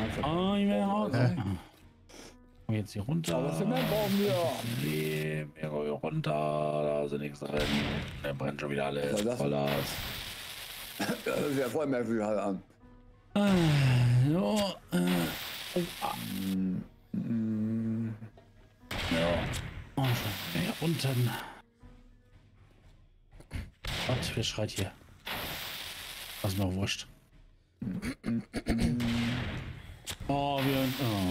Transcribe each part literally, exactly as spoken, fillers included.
Ah, ich will nach Hause. Komm jetzt hier runter. Aber Zement brauchen wir. Nee, wir gehen runter. Da ist nichts drin. Da brennt schon wieder alles. Was ist das? Voll aus. Das ist ja voll merkwürdig halt an. Ah, so. Äh, oh, ah. Mm, mm. Ja. Oh, schon. Ja, unten. Gott, wer schreit hier? Das ist mir wurscht. Oh, wir.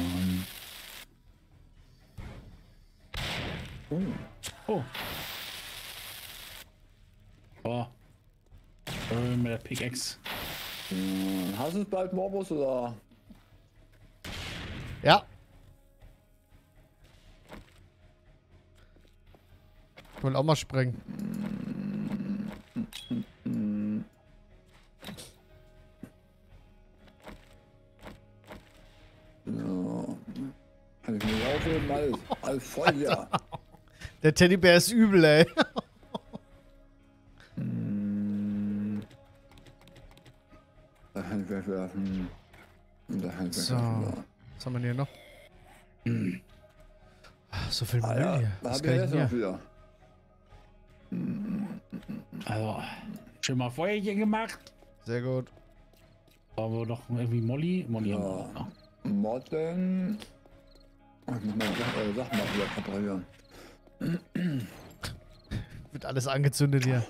Oh. Oh. Oh. Äh, mit der Pickaxe. Hm, hast du es bald, Morbus, oder? Ja. Ich will auch mal sprengen. Ja. Kann ich mir aufheben? Alles, alles voll, ja. Der Teddybär ist übel, ey. Hm. Da kann ich wegwerfen. Und da kann ich So. wegwerfen. Was haben wir denn hier noch? Hm. So viel Müll Ah, ja. hier. Da Was hab kann ich ich jetzt denn noch hier? wieder. Also, schon mal Feuerchen gemacht. Sehr gut. Da wir doch irgendwie Molly. Molly Ja. haben wir auch noch. Motten. Oh, ich muss meine Sachen, äh, Sachen mal wieder reparieren. Wird alles angezündet hier.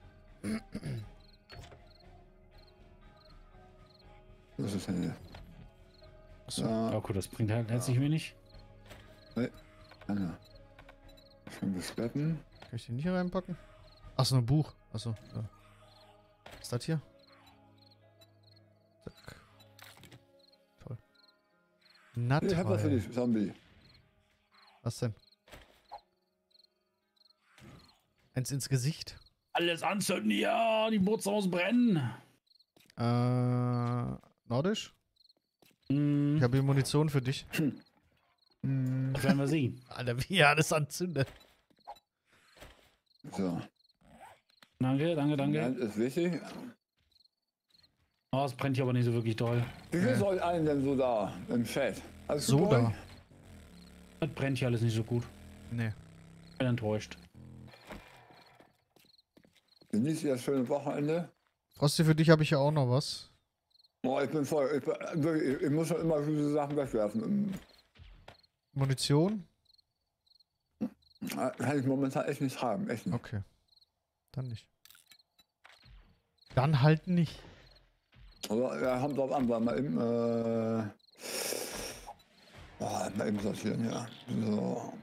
Was ist denn hier? Achso. Ja, Ja, gut, das bringt halt herzlich wenig. Anna. Schön gespetten. Kann ich den nicht hier reinpacken? Achso, ein Buch. Achso. Ja. Was ist das hier? Zack. Toll. Na Ich hab was für toll. dich, Zombie. Was denn? Eins ins Gesicht. Alles anzünden, ja, die Bootshaus brennen. Äh, nordisch? Hm, Ich habe hier Munition für dich. Hm. das werden wir sehen. Alter, wie er alles anzündet. So. Danke, danke, danke. Land ist wichtig. Oh, es brennt hier aber nicht so wirklich doll. Wie viel ist euch allen denn so da im Chat? Alles So gut bei da. euch? Das brennt hier alles nicht so gut. Nee. Bin enttäuscht. Genießt ihr das schöne Wochenende? Frosty, für dich habe ich ja auch noch was. Oh, ich bin voll. Ich, bin, wirklich, ich muss schon immer diese Sachen wegwerfen. Munition? Kann ich momentan echt nicht haben. Echt nicht. Okay. Dann nicht. Dann halt nicht. Aber ja, kommt drauf an, weil mal eben. Äh, oh, mal eben sortieren, ja. So.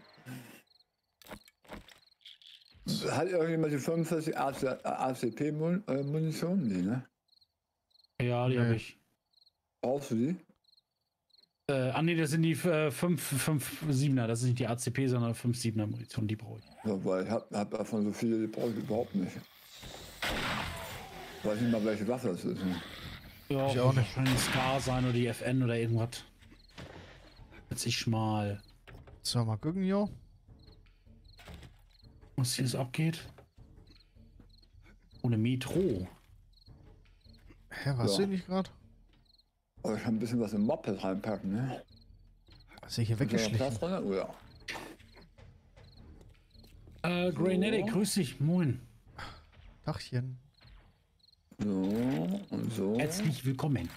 Hat irgendjemand die fünfundvierzig A C P-Munition? Nee, ne? Ja, die Nee. habe ich. Brauchst du die? Äh, ah nee, das sind die äh, fünf fünf siebener. Das ist nicht die A C P, sondern fünf siebener Munition, die brauche ich. So, weil ich hab, hab davon so viele, die brauche ich überhaupt nicht. Ich weiß nicht mal, welche Waffe das ist. Ne? Ja, Ich auch nicht. wahrscheinlich Scar sein oder die F N oder irgendwas. Jetzt ich mal, So, mal gucken, jo. was hier so abgeht. Ohne Metro. Hä, warst Ja. du hier nicht gerade? Aber ich kann ein bisschen was im Moped reinpacken, ne? Hast du hier Ist da noch weggeschlichen? Platz drin? Oh ja. Äh, Greynetic, grüß dich, moin. Dachchen. So und so. Herzlich willkommen.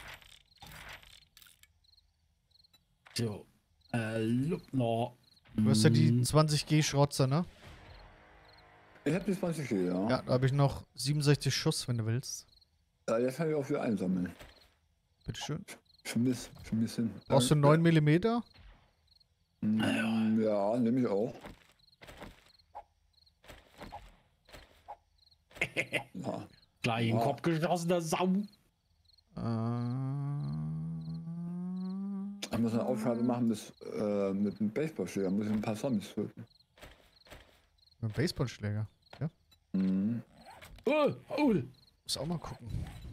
So, äh, look noch. Du hast ja die Mm, zwanzig G Schrotzer, ne? Ich hab die zwanzig Kilo, ja. Ja, da habe ich noch siebenundsechzig Schuss, wenn du willst. Ja, jetzt kann ich auch wieder einsammeln. Bitteschön. Schmiss, schmiss hin. Brauchst du neun Millimeter? Mm, ja, nehme ich auch. Ja. Gleich in den Ja. Kopf geschossener Sau. Äh, Ich muss eine Aufgabe machen bis, äh, mit einem Baseballschläger. Muss ich ein paar Zombies töten. mit einem Baseballschläger. Mhm. Oh, oh. Muss auch mal gucken.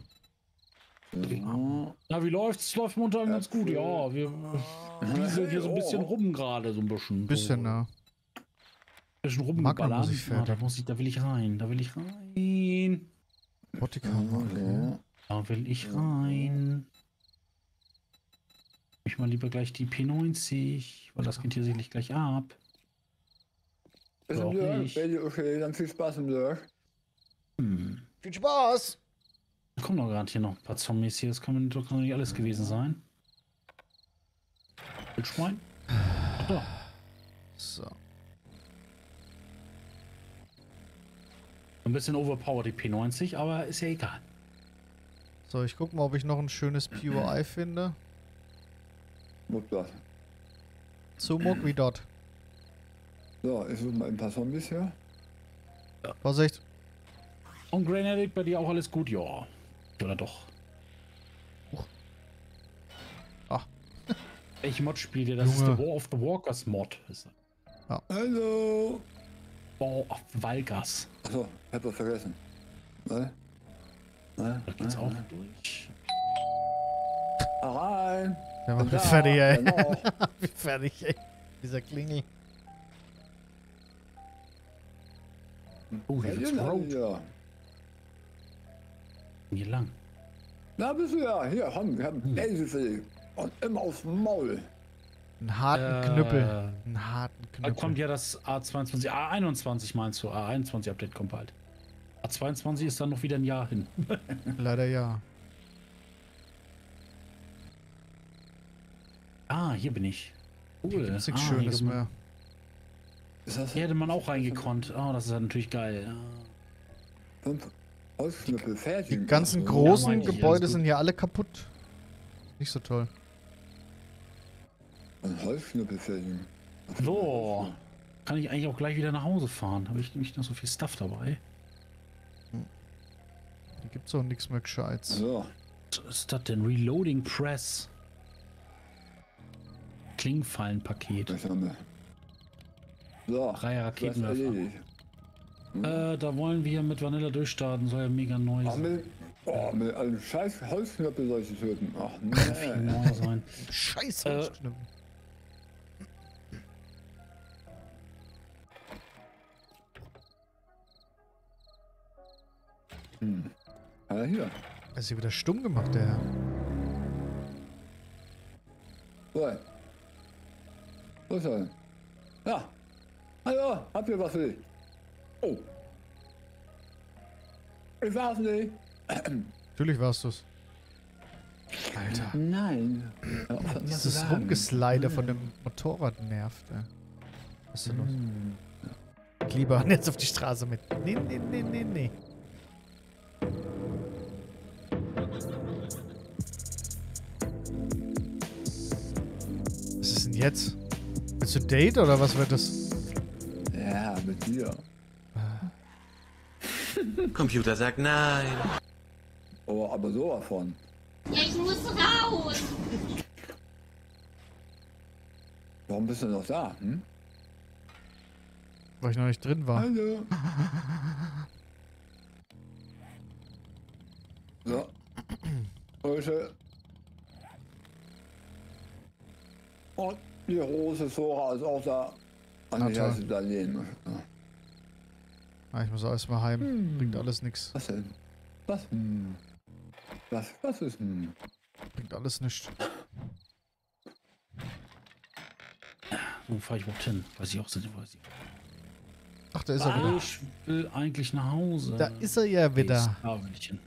So. Na, wie läuft's? Es läuft momentan ganz gut, ja. Wir wieseln hier so ein bisschen Oh. rum gerade, so ein bisschen. Bisschen, so. ne? Ein bisschen Magnum rumgeballert. muss ich Ah, da, fertig. muss ich, da will ich rein, da will ich rein. Bodykammer, okay. So. Da will ich rein. Ich mal lieber gleich die P neunzig, weil das geht hier sicherlich gleich ab. Ist Oder im auch Lurk? nicht. Okay, okay, dann viel Spaß im Lurk. Hm. Viel Spaß! Da kommen doch gerade hier noch ein paar Zombies hier. Das kann doch nicht alles gewesen sein. Wildschwein? Ach doch. So. Ein bisschen overpowered die P neunzig, aber ist ja egal. So, ich guck mal, ob ich noch ein schönes P O I finde. Muss das. So muck wie dort. So, ich suche mal ein paar Zombies hier. Vorsicht. Und Grenadic, bei dir auch alles gut? Ja. Oder doch? Huch. Ach. Welche Mod spielt ihr? Das Junge. ist der War of the Walkers Mod. Ist das. Hallo! War of Valgas. Achso, ich hab das vergessen. Ne? Ne? Da geht's Ne? auch Ne? durch. Rein! Der macht Da, mich fertig, ey. genau. Wie fertig, ey. Dieser Klingel. Oh, hier Ja, wird's genau, rot. ja. Hier lang. Da bist du ja. Hier, komm, wir haben Hm. Bäse für dich. Und immer aufs Maul. Einen harten Äh, Knüppel. Einen harten Da Knüppel. kommt ja das A zweiundzwanzig, A einundzwanzig meinst du? A einundzwanzig Update kommt bald. A zweiundzwanzig ist dann noch wieder ein Jahr hin. Leider ja. Ah, hier bin ich. Hier Cool. gibt's nichts ah, Schönes hier, mehr. Ist das Hier hätte man auch reingekonnt. Oh, das ist halt natürlich geil. Ja. fünf Holzknüppel fertig? Die ganzen Ach so. großen meine ich, Gebäude alles gut. sind hier alle kaputt. Nicht so toll. Ein Holzknüppel fertig. So. Kann ich eigentlich auch gleich wieder nach Hause fahren? Habe ich nämlich noch so viel Stuff dabei? Hier gibt's auch nichts mehr Gescheites. So, Was ist das denn? Reloading Press. Klingfallenpaket. das haben wir. So, Drei das Raketenwerfer. erledigt. Äh, da wollen wir mit Vanilla durchstarten. Soll ja mega neu Ach, sein. mit, oh, mit einem scheiß Holzknüppel soll ich sie töten. Ach, Viel nee. neu sein. Scheiße. Äh, Holzknüppel. Hm. Ja, hier. Er ist hier wieder stumm gemacht, der Herr. So. Wo ist er denn? Ja. Hallo, habt ihr was für dich? Oh. Ich war's nicht. Natürlich warst du's. Alter. Nein. Ja, was soll ich Dieses sagen? Rumgeslider von dem Motorrad nervt, ey. Was ist denn los? Hm. Lieber jetzt auf die Straße mit. Nee, nee, nee, nee, nee. Was ist denn jetzt? Willst du ein Date oder was wird das? Ja, mit dir. Computer sagt nein. Oh, aber sowas von. Ja, ich muss raus. Warum bist du noch da? Hm? Weil ich noch nicht drin war. Hallo. So. Größe. Und die große Zora ist auch da. Na An die toll. heiße Darlehen. Ja. Ah, ich muss auch erstmal heim. Bringt alles nichts. Was denn? Was? Hm. Was? Was ist hm? Bringt alles nichts. Wo fahre ich überhaupt hin? Weiß ich auch nicht. Weiß ich. Ach, da ist er wieder. Ich will eigentlich nach Hause. Da ist er ja wieder. Da will ich hin.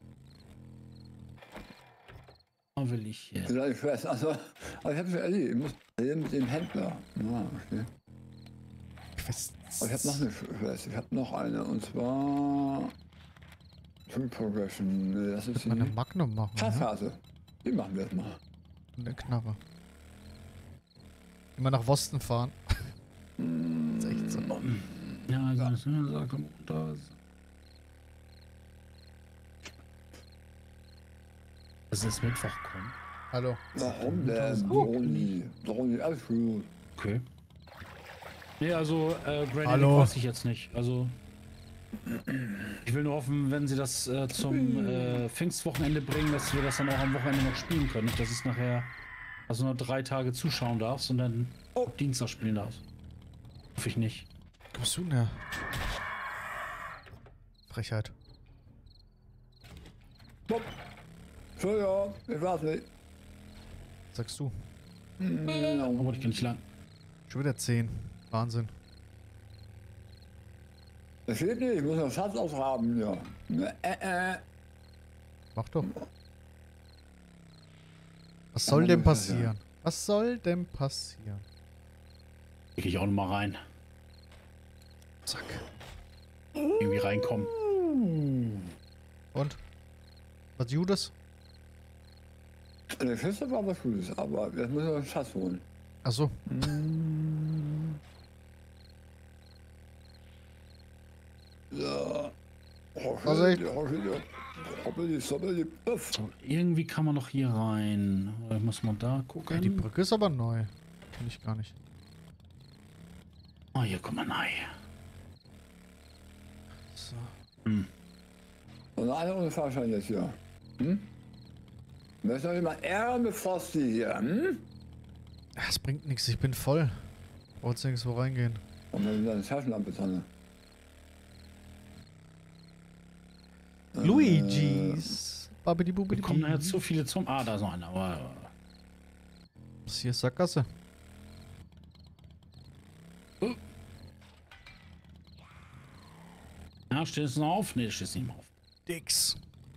Da will ich hin. Vielleicht fest. Also, aber ich habe schon erledigt. Ich muss reden mit dem Händler. Ja, okay. Aber ich habe noch eine Quest. Ich habe noch eine. Und zwar. True Progression. Nee, das ist Mal eine die Magnum machen. Ja? Passphase. Die machen wir jetzt mal. Eine Knarre. Immer nach Wosten fahren. Hm. Das ist echt so. Ja, also, ja. Sag mal, da ist. Das ist Mittwoch kommen. Hallo. Warum denn? Droni. Droni, alles gut. Okay. Nee, also äh, Granny Hallo. weiß ich jetzt nicht. Also ich will nur hoffen, wenn sie das äh, zum äh, Pfingstwochenende bringen, dass wir das dann auch am Wochenende noch spielen können. Nicht, dass es nachher also nur drei Tage zuschauen darfst und dann Oh. Dienstag spielen darfst. Hoffe ich nicht. Kommst du näher? Frechheit. Bob. Entschuldigung, ich weiß nicht. Sagst du. Aber ich kann nicht lang. Schon wieder zehn. Wahnsinn. Das geht nicht, ich muss noch Schatz ausgraben, ja. Äh, äh. Mach doch. Was soll denn passieren? Was soll denn passieren? Krieg ich auch noch mal rein. Zack. Irgendwie reinkommen. Und? Was Judas? Der Feste war was Gutes, aber jetzt müssen wir einen Schatz holen. Achso. Ja. Also ich- So, irgendwie kann man noch hier rein. Oder muss man da gucken? Ja, die Brücke ist aber neu. Kenn ich gar nicht. Oh, hier, guck mal, nein. So. Und einer ohne Fahrschein jetzt hier. Hm? Möchte noch jemand Ärger mit Frosty hier, hm? Es bringt nichts, ich bin voll. Brauchst nirgendwo reingehen. Und dann wieder eine Taschenlampe dran. Luigi's. Babidi Wir bubidi. kommen nachher zu viele zum. Ah, da ist noch einer. Aber Das hier ist Sackgasse. ja, steht es noch auf? Nee, steht es nicht mehr auf. Dix.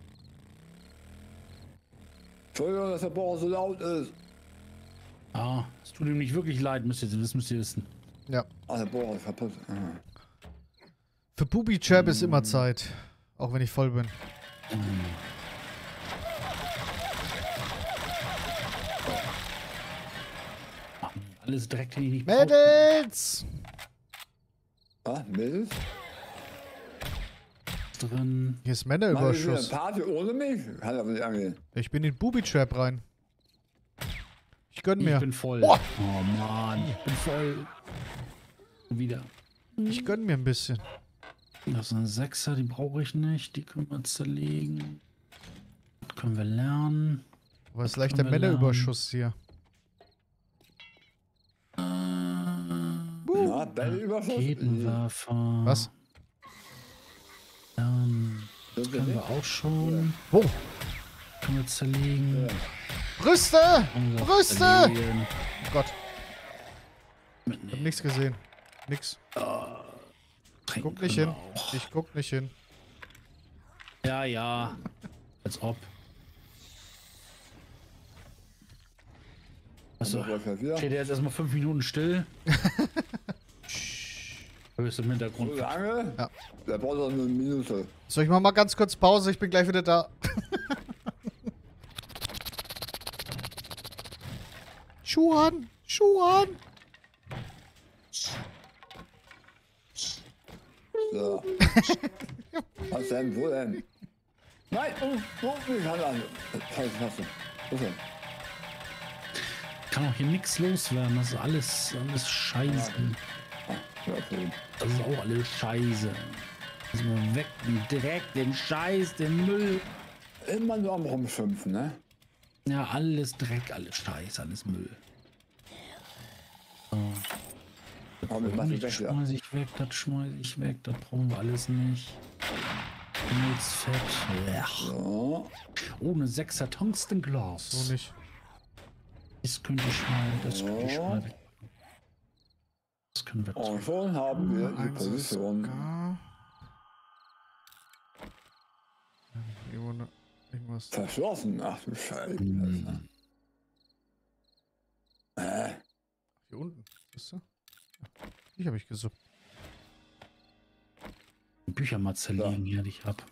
Entschuldigung, dass der Bohrer so laut ist. Ah, es tut ihm nicht wirklich leid, müsst ihr, das müsst ihr wissen. Ja. Ah, der Bohrer ist kaputt. Ah. Für Bubi-Chap ist immer Zeit. Auch wenn ich voll bin. Ach, alles direkt, den ich nicht brauche. Mädels! Ah, Mädels? Drin. Hier ist Machen wir wieder eine Männerüberschuss. Party ohne mich? Kann aber nicht angehen. Ich bin in Bubi-Trap rein. Ich gönn Ich mir. bin voll. Oh. Oh Mann, ich bin voll. Wieder. Ich gönn mir ein bisschen. Das ist eine Sechser, die brauche ich nicht. Die können wir zerlegen. Das können wir lernen. Aber es ist Das leichter können wir Männerüberschuss hier. Ja, Bällüberschuss? Raketenwerfer. Was? Lernen. Das Das können wir auch schon. Wo? Können wir zerlegen. Brüste! Können wir Brüste! zerlegen. Oh Gott, Mit ich hab nee. nichts gesehen. Nix. Trinken Guck nicht können hin. wir auch. Ich guck nicht hin. Ja, ja. Als ob. Achso. wieder. Steht jetzt erstmal fünf Minuten still. Hörst du im Hintergrund. So lange? Ja. Der braucht doch nur eine Minute. So, ich mach mal ganz kurz Pause. Ich bin gleich wieder da. Schuhe an! Schuhe an! So. Was denn? Wo denn? Nein! Oh, oh, ich kann an. Scheiße, scheiße. Wo ist er? Kann auch hier nichts loswerden. Das ist alles, alles Scheiße. Ja, okay. Das ist auch alles Scheiße. Also mal weg, den Dreck, den Scheiß, den Müll. Immer nur am Rumschimpfen, ne? Ja, alles Dreck, alles Scheiß, alles Müll. So. Komm, wir machen Das weg, ja. schmeiß ich weg, das schmeiß ich weg, das brauchen wir alles nicht. Fett. Ja. So. Oh, eine sechser Tungstenglas. So nicht. Das könnte ich mal, das könnte ich mal weg. Das können wir Und schon haben wir die Eins ist Position. gar. Irgendwo ne- Irgendwas. Verschlossen. Ach du Scheiße. Hm. Äh, Hier unten. Bist du? Ja. Ich habe ich gesuppt. Bücher mal zerlegen, ja, die ich hab.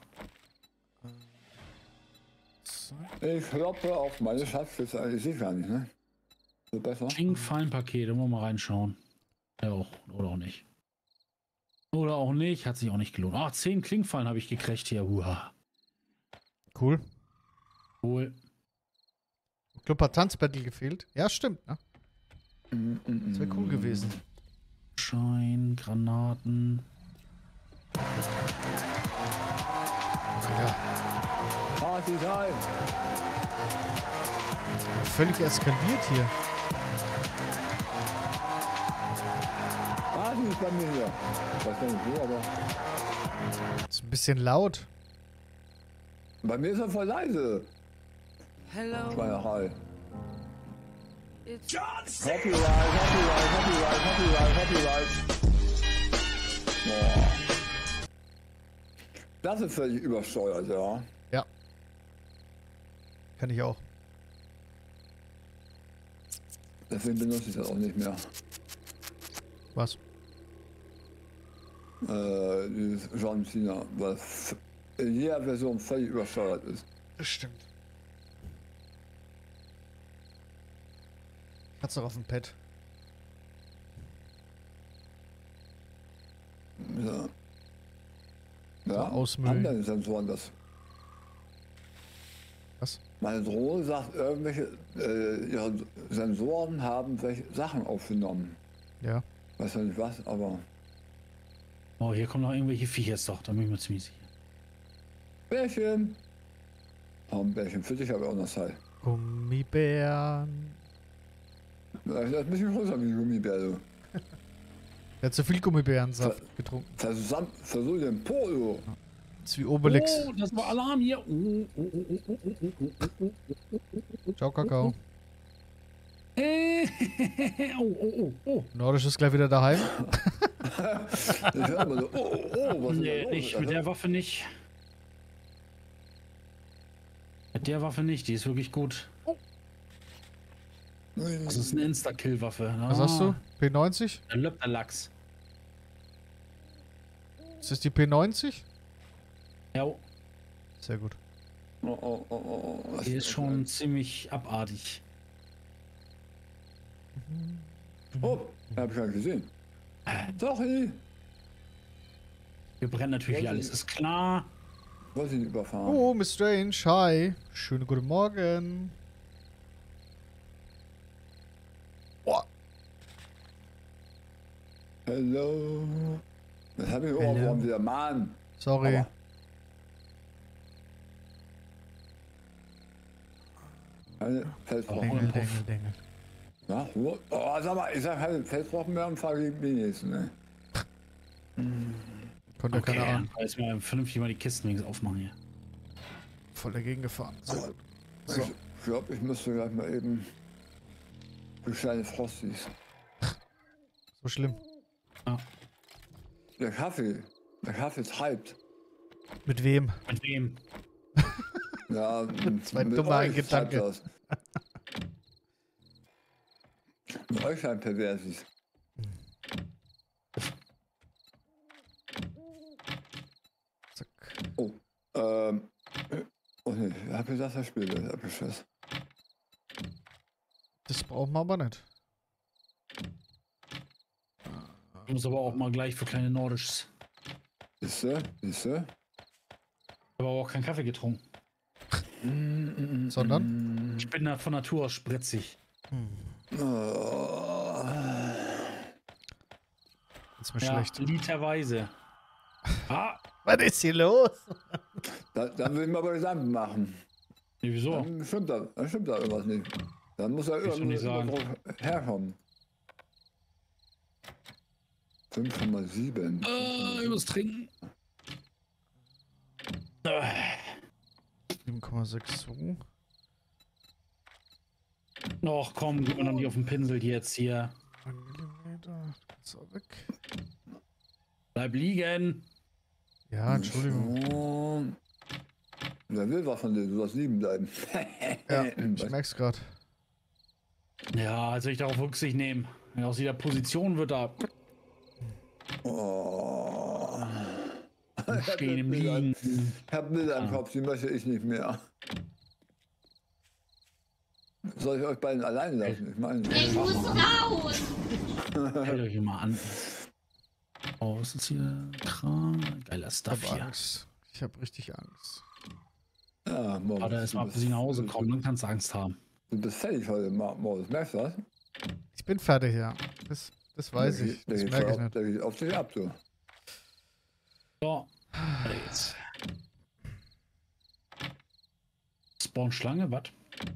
So. ich kloppe auf meine Schatzkiste. Ich sehe gar nicht, ne? So besser. King-Fallen-Paket, da wollen wir mal reinschauen. Ja, auch, oder auch nicht. Oder auch nicht, hat sich auch nicht gelohnt. Ah, zehn Klingfallen habe ich gekriegt hier. Uha. Cool. Cool. Club hat Tanzbattle gefehlt. Ja, stimmt, ne? Mm, mm, Das wäre cool mm. gewesen. Schein, Granaten. Ja. Party time. Völlig eskaliert hier. Party ist bei mir hier. Ich weiß gar nicht wo, aber Ist ein bisschen laut. bei mir ist er voll leise. Hello. Schweinerei. Copyright, Copyright, Copyright, Copyright, Copyright. Boah. Das ist völlig übersteuert, ja. Ja. Kann ich auch. Deswegen benutze ich das auch nicht mehr. Was? Äh, dieses John Cena, was in jeder Version völlig übersteuert ist. Das stimmt. Hat's doch auf dem Pad. Ja. So, Ja, ausmüllen. haben deine Sensoren das? Was? Meine Drohne sagt, irgendwelche, äh, ihre Sensoren haben welche Sachen aufgenommen. Ja. Weiß ja nicht was, aber. Oh, hier kommen noch irgendwelche Viecher doch, da bin ich mir ziemlich sicher. Bärchen! Oh, ein Bärchen für dich habe ich auch noch Zeit. Gummibären. Das ist ein bisschen größer wie ein Gummibär, du. Er hat zu viel Gummibärensaft getrunken. Versamm, versuch den Po, du. Das ist wie Obelix. Oh, das war Alarm hier. Oh, oh, oh, oh, oh, oh, oh, oh, oh. Ciao, Kakao. Hey. Oh, oh, oh, oh. Nordisch ist gleich wieder daheim. Ich höre immer so, oh, oh, oh, was ist Nee, da los? nicht, mit der Waffe nicht. Mit der Waffe nicht, die ist wirklich gut. Das ist eine Insta-Kill-Waffe. Ah, Was hast du? P neunzig? Der löppt der Lachs. Ist das die P neunzig? Ja, Sehr gut. Oh, oh, oh, oh, oh. die ist schon ziemlich abartig. Oh, hab ich gar nicht gesehen. Sorry, Wir brennen natürlich Ja, alles, ist klar. wollte ich nicht überfahren. Oh, Miss Strange, hi. Schönen guten Morgen. Oh, Hello. Das habe ich Hello. Ohrwurm wieder, Mann. sorry. Aber- Keine Felsbrocken. Oh, Dengel, Puff. Dengel, Dengel. Ja, wo- oh, sag mal, ich sag keine Felsbrocken mehr und fahre gegen die nächsten, ne? Konnte ja Okay, keiner ahnen. dann jetzt mal vernünftig mal die Kisten links aufmachen hier. Voll dagegen gefahren. So. So. Ich glaube, ich müsste gleich mal eben die kleine Frosties. So schlimm. Der Kaffee, der Kaffee treibt. Mit wem? Mit wem? Ja, Zwei mit dumme euch Gedanke. treibt das. Mit euch ein Perversis. Zack. Oh, ähm. Oh ne, ich hab gesagt, das Spiel ist abgeschlossen. Das brauchen wir aber nicht. Ich muss aber auch mal gleich für kleine Nordisches. Siehste, siehste. Ich habe aber auch keinen Kaffee getrunken. Sondern? Ich bin da von Natur aus spritzig. Oh. Ist mir Ja, schlecht. literweise. Ah, Was ist hier los? Da, dann will ich mir aber Gedanken machen. nee, wieso? Dann stimmt da, dann stimmt da irgendwas nicht. Dann muss er Willst du nicht irgendwo sagen. drauf herkommen. fünf Komma sieben. Äh, ich muss trinken. Äh, sieben Komma sechs zwei. Och komm, gib mir noch nicht auf den Pinsel jetzt hier. ein Millimeter. Das ist auch weg. Bleib liegen. Ja, Entschuldigung. Oh. Wer will was von dir? Du sollst lieben bleiben. Ja, ich merk's grad. Ja, als soll ich darauf Rücksicht nehmen. Aus jeder Position wird da Oh. stehen im Liegen. Ich hab Bilder im Kopf, die möchte ich nicht mehr. Soll ich euch beiden alleine lassen? Ich meine, Ich muss raus. Hält euch mal an. Oh, was ist hier? Kran. Geiler Ich Stuff hab hier. Angst. Ich hab richtig Angst. ja, Moritz, Warte erst mal, du bis sie nach Hause bist- kommen, dann kannst du Angst haben. Du bist fertig heute, Ma- Moritz. Merkst du das? Ich bin fertig, ja. Das, das weiß Der ich. geht- der Das geht merke ich voll nicht. auf- Der geht auf dich ab, du. So. Warte jetzt. Spawn Schlange, was?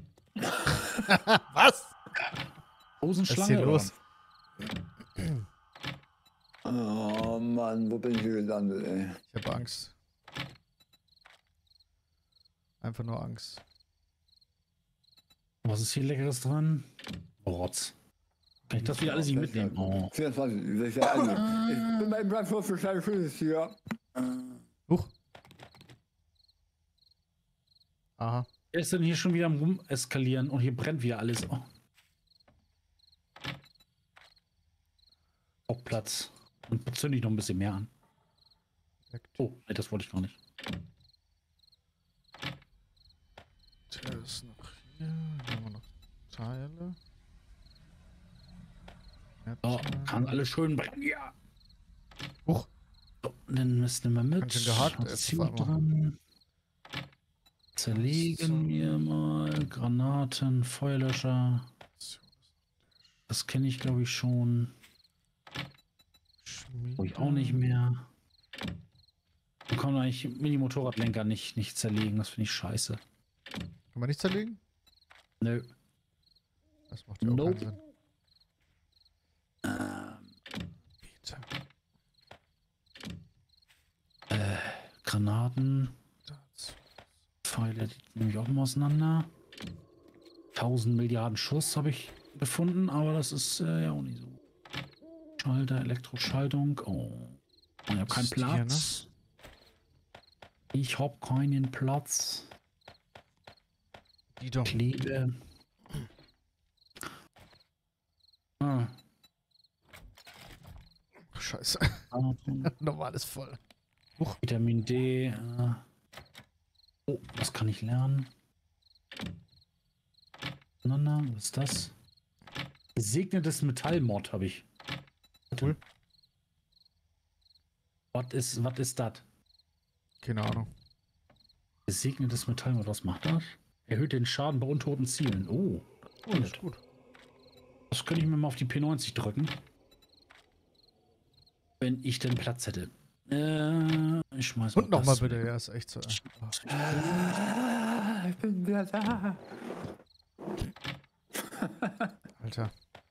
Was? Hosenschlange? Was ist hier oder? los? Oh Mann, wo bin ich hier gelandet, ey? Ich hab Angst. Einfach nur Angst. Was ist hier Leckeres dran? Rotz. Kann ich das wieder alles nicht mitnehmen? Oh. vierundzwanzig, wie soll ich da angehen? Ich bin beim Brandwurf für kleine Füße hier. Huch. Aha. Er ist denn hier schon wieder am Rumeskalieren und hier brennt wieder alles. Oh. Auch Platz. Und zünde ich noch ein bisschen mehr an. Oh, nee, das wollte ich noch nicht. Der ist noch hier. Hier haben wir noch Teile. Oh, kann alles schön brennen. Ja. Huch. So, dann müssen wir mit. Ganz schön gehakt, Was ey, ist hier auf einmal. dran? Zerlegen wir mal. Granaten, Feuerlöscher. Das kenne ich, glaube ich, schon. Brauche ich auch nicht mehr. Wir können eigentlich Mini-Motorradlenker nicht, nicht zerlegen. Das finde ich scheiße. Kann man nicht zerlegen? Nö. Das macht ja auch Nope. keinen Sinn. Bitte. Äh, Granaten. Das. Pfeile, die nehme ich auch mal auseinander. tausend Milliarden Schuss habe ich gefunden, aber das ist äh, ja auch nicht so. Schalter, Elektroschaltung. Oh. Ich habe keinen ist hier, Platz. Ich habe keinen Platz. Die doch. Klebe. Ah. Ach, scheiße. Atmen. Normal ist voll. Vitamin D. Äh. Oh, was kann ich lernen? Aneinander, was ist das? Gesegnetes Metallmod habe ich. Cool. Was ist, was ist das? Keine Ahnung. Gesegnetes Metallmod, was macht das? Erhöht den Schaden bei untoten Zielen. Oh, Oh, das ist gut. das könnte ich mir mal auf die P neunzig drücken. Wenn ich denn Platz hätte. Äh, ich schmeiß Und nochmal das- bitte, ja, ist echt so. Ah, ich bin wieder da. Alter.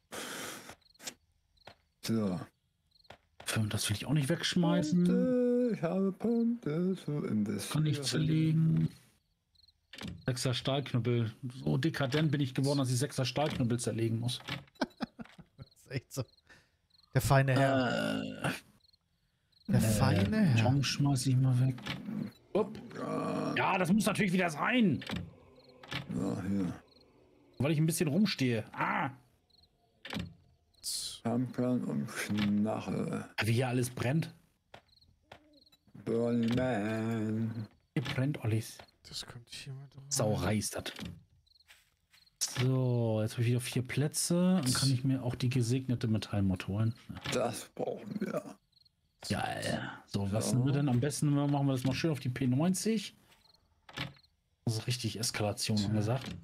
So. Das will ich auch nicht wegschmeißen. Punkte, ich habe Punkte zu Kann investieren. ich zerlegen. Sechser Stahlknüppel. So dekadent bin ich geworden, dass ich sechser Stahlknüppel zerlegen muss. Das ist echt so. Der feine Herr. Äh, Der feine Herr. Tom schmeiß ich mal weg. Upp. Ja, Ja, das muss natürlich wieder sein. ja, hier. Weil ich ein bisschen rumstehe. Ah, Pumpgun und Knarre. wie hier alles brennt. Burning Man. Hier brennt alles. Das kommt hier mit rein. Sauerei ist das. So, jetzt habe ich wieder vier Plätze. Dann kann ich mir auch die gesegnete Metallmod holen. Das brauchen wir. Ja, ja. So, was So. nehmen wir denn? Am besten machen wir das mal schön auf die P neunzig. Das ist richtig Eskalation angesagt.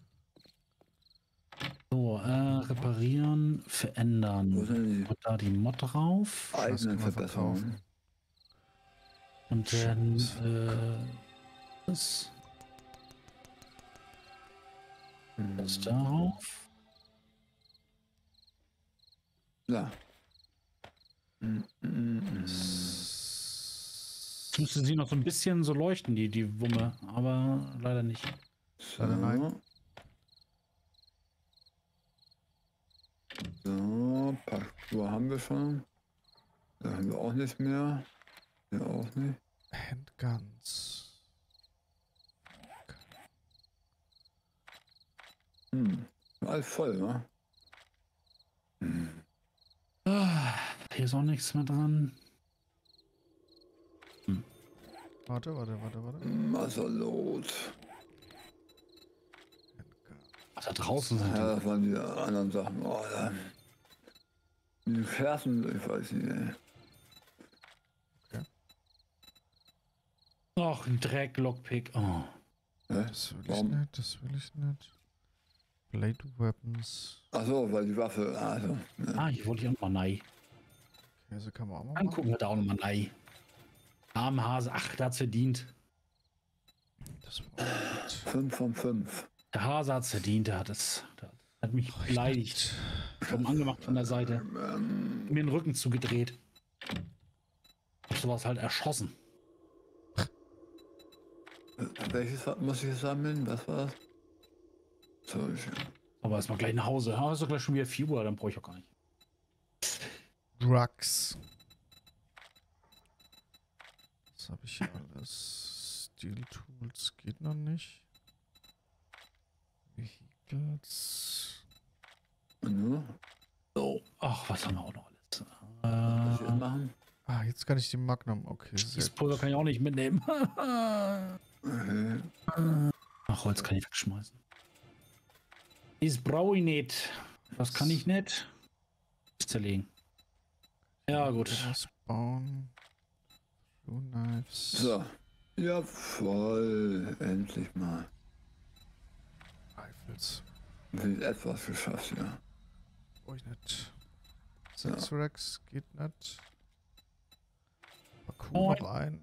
So, äh, reparieren, Wo verändern. sind Und da die Mod drauf. Das die eigenen kann man Verbesserungen? Und dann, äh, das, das darauf. Ja. Mm, mm, mm. Jetzt müsste sie noch so ein bisschen so leuchten, die, die Wumme. Aber leider nicht. Leider nein. So, paar Schuhe haben wir schon. Da haben wir auch nicht mehr. Hier auch nicht. Handguns. Hm. Alles voll, ne? Hm. Ah, hier ist auch nichts mehr dran. Warte, warte, warte, warte. Was ist da los? Handgun. Ach, da draußen sind Ja, die. das waren die anderen Sachen. Oh, da. Die Fersen, ich weiß nicht, ey. Ach, ein Dreck, Lockpick. Oh. Hä? Das will ich Warum? nicht, das will ich nicht. Blade Weapons. Ach so, weil die Waffe, also. Ja. Ah, hier wollte ich auch mal rein. Käse kann man auch mal machen. Angucken wir da auch nochmal rein. Armhase, ach, der hat's verdient. Das war gut. fünf von fünf. Der Hase hat's verdient, der hat es. Der hat mich Brauch ich beleidigt. Vom angemacht von der Seite. Ähm, Mir den Rücken zugedreht. Hab sowas halt erschossen. welches muss ich sammeln? Was war's? So, ich, Aber erstmal gleich nach Hause. Ah, ist doch gleich schon wieder vier Uhr, dann brauche ich auch gar nicht. Drugs. Was habe ich hier alles? Steel Tools geht noch nicht. Vehicles. Mhm. So. Ach, was haben wir auch noch alles? Was wir Äh, machen? Ah, jetzt kann ich die Magnum. Okay, sehr das Pulver kann ich auch nicht mitnehmen. Okay. Ach, Holz kann ich wegschmeißen. Das brauche ich nicht. Das kann ich nicht. Das zerlegen. Ja, gut. was bauen. Blue Knives. So. Ja, voll. Endlich mal. Rifles. Wird etwas geschafft, ja. Brauch ich nicht. Sechs Racks geht nicht. Parkour Moin. noch ein.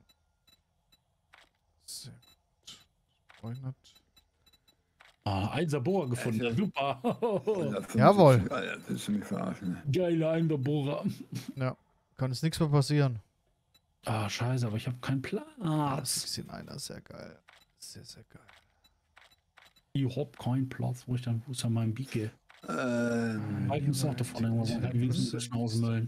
Sehr gut. Brauch ich nicht. Ah, Einserbohrer gefunden. Ja, super. hundertfünfzig, Jawohl. Alter, willst du mich verarschen? Ne? Geiler Einserbohrer. Ja. Kann jetzt nichts mehr passieren. Ah, scheiße, aber ich habe keinen Ah, Platz. sechs in einer, sehr geil. Sehr, sehr geil. Ich hab keinen Platz, wo ich dann, wo ist ja mein Biege? Ähm, Ich muss auch davon irgendwas sagen, wenigstens ein bisschen ausmüllen.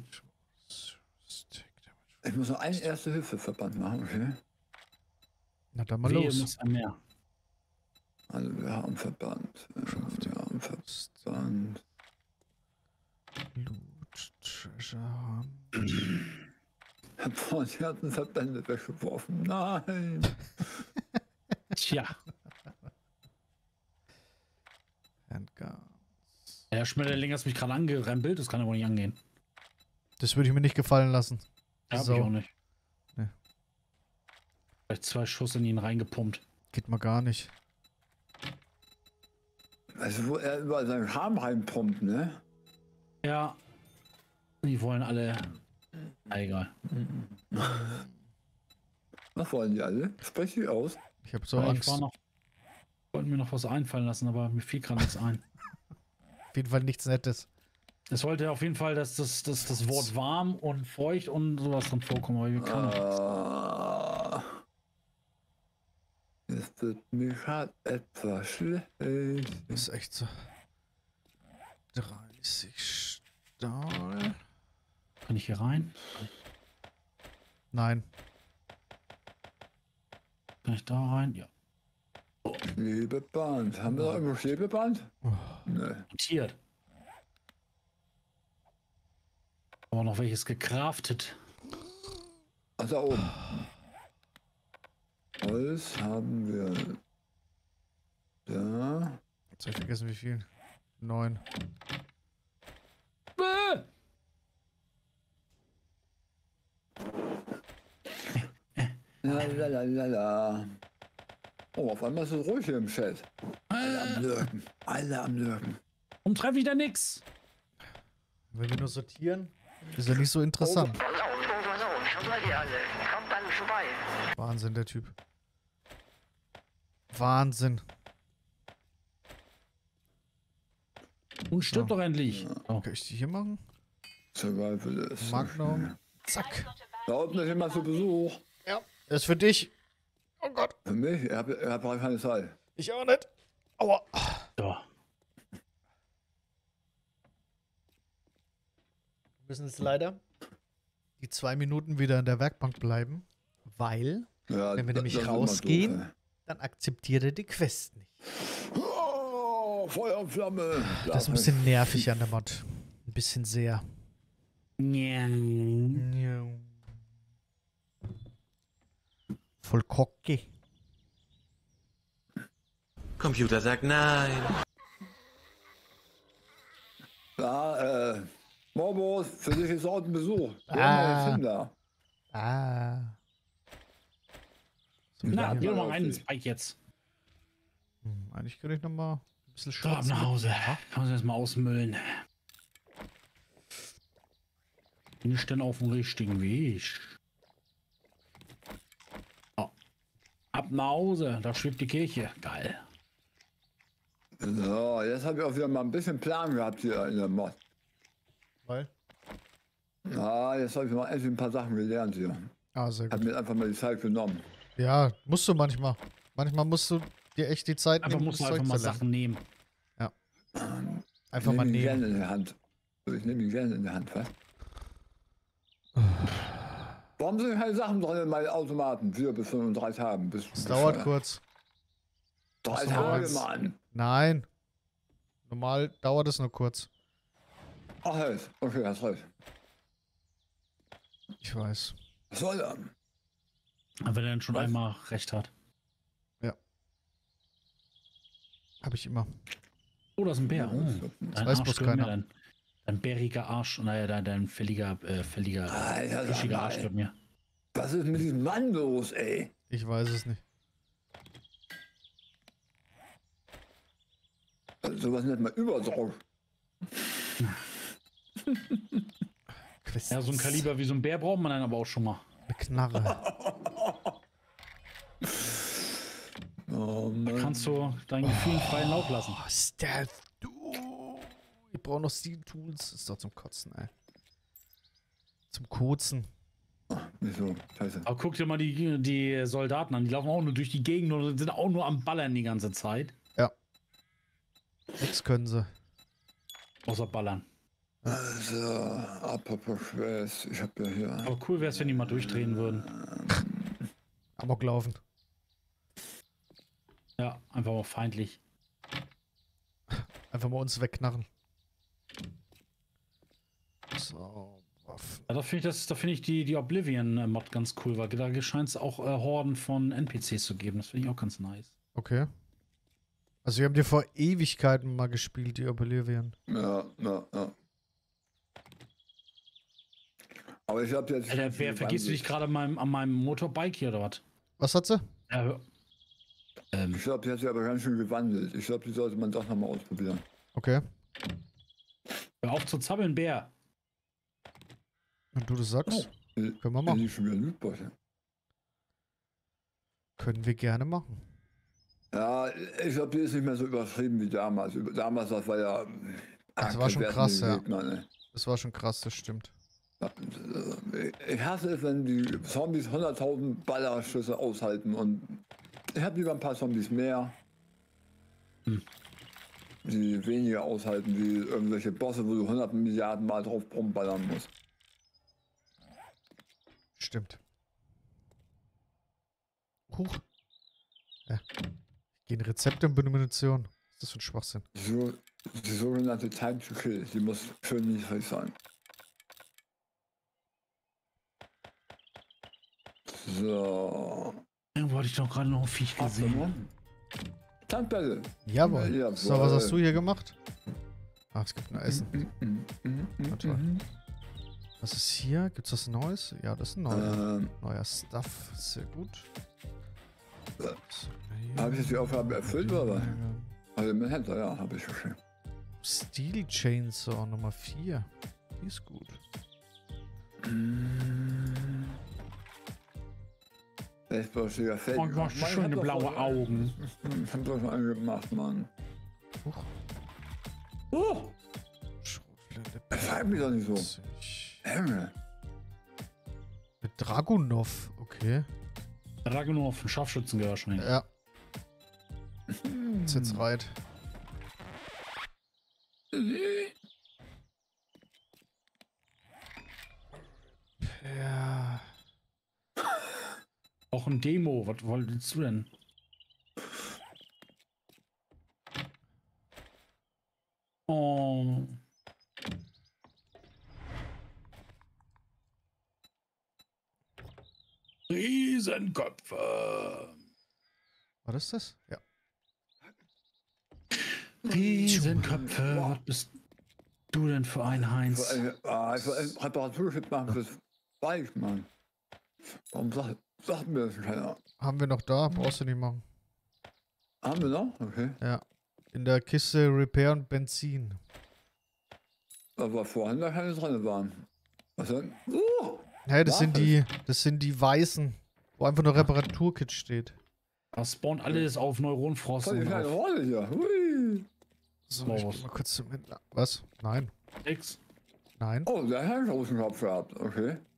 ich muss noch einen Erste-Hilfe-Verband machen, okay? Na dann mal Wehe, los. muss ein mehr. Also wir haben Verband. äh, Wir haben Verband. Loot, Treasure Hunt. Boah, sie hatten Verbände weggeworfen. Nein. Tja, Handguns. der Schmetterling hat mich gerade angerempelt, das kann aber nicht angehen. Das würde ich mir nicht gefallen lassen. Ja, hab So. ich auch nicht. Nee. Vielleicht zwei Schuss in ihn reingepumpt. Geht mal gar nicht. Also wo er über seinen Charme reinpumpt, ne? Ja. Die wollen alle. Ah, egal. Was wollen die alle? Sprech sie aus. Ich habe so Aber ich Angst. war noch. Wollten mir noch was einfallen lassen, aber mir fiel gerade nichts ein. Auf jeden Fall nichts Nettes. Es sollte auf jeden Fall, dass das, das, das Wort warm und feucht und sowas drin vorkommen, aber wir können. Ah, es wird mir gerade etwas schlecht. Das ist echt so. dreißig Stahl. Kann ich hier rein? Nein. Kann ich da rein? Ja. Klebeband. Haben wir noch irgendwo Klebeband? Oh. Ne. Notiert. Aber noch welches gecraftet. Ach, da oben. Holz haben wir da. Jetzt hab ich vergessen, wie viel. Neun. Bäh! La la la la la. Oh, auf einmal ist es ruhig hier im Chat. Alle am Lurken. Alle am Lurken. Warum treffe ich da nix? Wenn wir nur sortieren, ist ja nicht so interessant. Pass auf, pass auf, schon seid ihr alle. Kommt alle vorbei. Wahnsinn, der Typ. Wahnsinn. Und stirb So. doch endlich. Oh. Kann ich die hier machen? Survival ist. Magnum. Zack. Da unten ist jemand zu Besuch. Ja. Das ist für dich. Oh Gott. Für mich? Er hat, er hat keine Zeit. Ich auch nicht. Aua. Ja. Wir müssen jetzt leider die zwei Minuten wieder in der Werkbank bleiben, weil, Ja, wenn wir da- nämlich das ist immer rausgehen, doof, dann akzeptiert er die Quest nicht. ey. Oh, Feuer und Flamme. Das ist ein bisschen nervig an der Mod. Ein bisschen sehr. Ja. Voll cocky. Computer sagt nein. Ja, äh, Morbos, für dich ist auch ein Besuch. Ah. Ja, jetzt da. Ah. So, Na, wieder geh hier. doch mal rein ins Bike jetzt. Hm, eigentlich könnte ich noch mal ein bisschen So, ab schwarz nach mit- Hause. Kann man erstmal ausmüllen. Bin ich denn auf dem richtigen Weg? Oh. Ab nach Hause, da schwebt die Kirche. Geil. So, jetzt habe ich auch wieder mal ein bisschen Plan gehabt hier in der Mod. Weil? Ja, jetzt habe ich mal endlich ein paar Sachen gelernt hier. Ah, sehr Hab gut. mir einfach mal die Zeit genommen. Ja, musst du manchmal. Manchmal musst du dir echt die Zeit Einfach nehmen, muss das man einfach Zeug mal zu lernen. Sachen nehmen. Einfach Ich mal nehme ihn nehmen. gerne in der Hand. Ich nehme ihn gerne in der Hand, was? Warum sind keine Sachen drin in meinen Automaten? Vier bis fünfunddreißig Tagen. Bis Es dauert kurz. Drei das Tage, dauert's. Mann. Nein. Normal dauert es nur kurz. Ach, halt. Okay, hast recht. Ich weiß. Was soll er? Aber wenn er dann schon Was? einmal recht hat. Habe ich immer. Oh, das ist ein Bär. Ja, Oh, das ist doch- dein weiß Arsch bloß gehört mir, keiner. Dein, dein bäriger Arsch. Naja, dein, dein fälliger, äh, fälliger, Alter, sag fischiger mal, Arsch ey. gehört mir. Was ist mit diesem Mann los, ey? Ich weiß es nicht. Also, sowas nennt man Überdruck. Quest. Ja, so ein Kaliber wie so ein Bär braucht man dann aber auch schon mal. Eine Knarre. Oh, Da Mann. kannst du deinen Gefühlen freien Lauf lassen. Oh, Stealth. Du. Ich brauche noch Steel Tools. Ist doch zum Kotzen, ey. Zum Kotzen. Wieso? Scheiße. Aber guck dir mal die, die Soldaten an. Die laufen auch nur durch die Gegend und sind auch nur am Ballern die ganze Zeit. Nix können sie. Außer Ballern. Also, apropos Quest, ich hab ja hier. Aber cool wäre es, wenn die mal durchdrehen würden. Amok laufen. Ja, einfach mal feindlich. Einfach mal uns wegknarren. So, Waffen. Ja, da finde ich, das, da find ich die, die Oblivion-Mod ganz cool, weil da scheint es auch äh, Horden von N P Cs zu geben. Das finde ich auch ganz nice. Okay. Also wir haben die vor Ewigkeiten mal gespielt, die Oblivion. Ja, ja, ja. Aber ich hab jetzt. Alter, wer vergisst du dich gerade an meinem, an meinem Motorbike hier oder was? Was hat sie? Ja, hör- ähm, Ich glaube, die hat sich aber ganz schön gewandelt. Ich glaube, die sollte man doch nochmal ausprobieren. Okay. hör auf zu zappeln, Bär. Wenn du das sagst, Die, können wir die machen. ist schon wieder Lootbosse. Können wir gerne machen. Ja, ich glaube, die ist nicht mehr so überschrieben wie damals. Über- Damals, das war ja. Das war schon krass, ja. Gegner, ne? Das war schon krass, das stimmt. Ich hasse es, wenn die Zombies hunderttausend Ballerschüsse aushalten und ich habe lieber ein paar Zombies mehr, Hm. die weniger aushalten, wie irgendwelche Bosse, wo du hundert Milliarden Mal drauf rumballern musst. Stimmt. Huch. Ja. Gehen Rezepte und Munition. Was ist das für ein Schwachsinn? So, die sogenannte Time to Kill, die muss schön niedrig sein. So. Irgendwo hatte ich doch gerade noch ein Viech gesehen. Gesehen. Tankbälle. Jawohl. Jawohl. So, was hast du hier gemacht? Ach, es gibt nur Essen. Mhm, mhm, mhm, Na toll. mhm. Was ist hier? Gibt's was Neues? Ja, das ist ein neuer, Ähm, neuer Stuff. Sehr gut. Ja. So, habe ich jetzt die Aufgabe erfüllt oder was? hier. Also mit Händler, ja, habe ich schon. Steel Chainsaw Nummer vier. Die ist gut. Baseballschläger fällt. Oh, du hast schöne blaue Augen. Ich hab doch schon angemacht, Mann. Huch. Oh, Schrotflinte. schreib mich doch nicht so. vierzig. Junge. Mit Dragunov. Okay. Dragunov, ein Scharfschützengehör schon hin. Ja. Ist jetzt reit. Ja. Auch ein Demo, was wolltest du denn? Oh. Riesenköpfe. Was ist das? Ja. Riesenköpfe. Was bist du denn für ein Heinz? Ah, ich will ein Reparaturschritt machen fürs Bike, Mann. Warum sagt, sagt mir das keiner? Haben wir noch da? Brauchst du nicht machen. Haben wir noch? Okay. Ja. In der Kiste Repair und Benzin. Aber vorhin da keine drin waren. Was denn? Uh, Hey, das Was? sind die, das sind die weißen, wo einfach nur Reparaturkit steht. Das spawnt alles auf Neuronenfrost. voll die und kleine auf Rolle hier. Hui. So, Mal ich was. geh mal kurz zum Händler. Was? Nein. X. Nein. Oh, der hat einen großen Kopf gehabt. Okay.